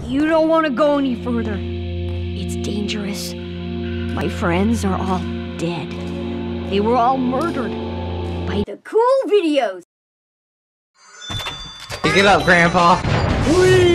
You don't want to go any further. It's dangerous. My friends are all dead. They were all murdered by the cool videos. Pick it up, Grandpa. Whee!